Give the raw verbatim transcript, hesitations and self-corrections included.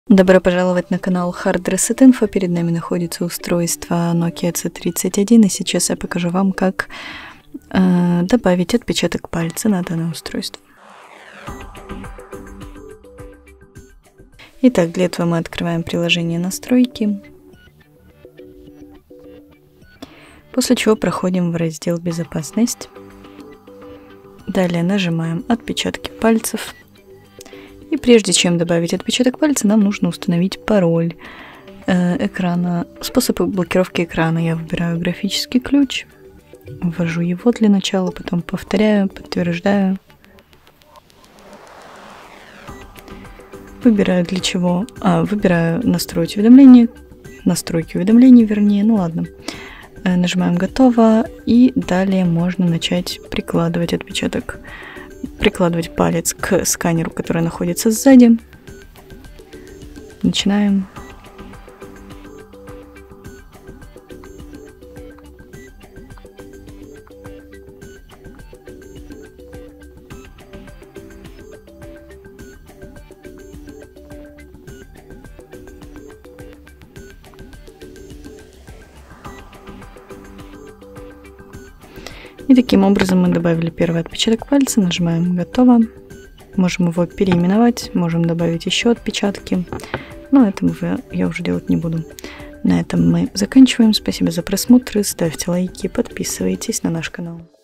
Добро пожаловать на канал Hard Reset Info. Перед нами находится устройство Nokia си тридцать один, и сейчас я покажу вам, как э, добавить отпечаток пальца на данное устройство. Итак, для этого мы открываем приложение «Настройки», после чего проходим в раздел «Безопасность». Далее нажимаем «Отпечатки пальцев». И прежде чем добавить отпечаток пальца, нам нужно установить пароль э, экрана. Способ блокировки экрана: я выбираю графический ключ, ввожу его для начала, потом повторяю, подтверждаю. Выбираю для чего? А, выбираю настроить уведомления, настройки уведомлений, вернее, ну ладно. Э, нажимаем «Готово», и далее можно начать прикладывать отпечаток. Прикладывать палец к сканеру, который находится сзади. Начинаем. И таким образом мы добавили первый отпечаток пальца, нажимаем «Готово». Можем его переименовать, можем добавить еще отпечатки, но этого я уже делать не буду. На этом мы заканчиваем. Спасибо за просмотр, ставьте лайки, подписывайтесь на наш канал.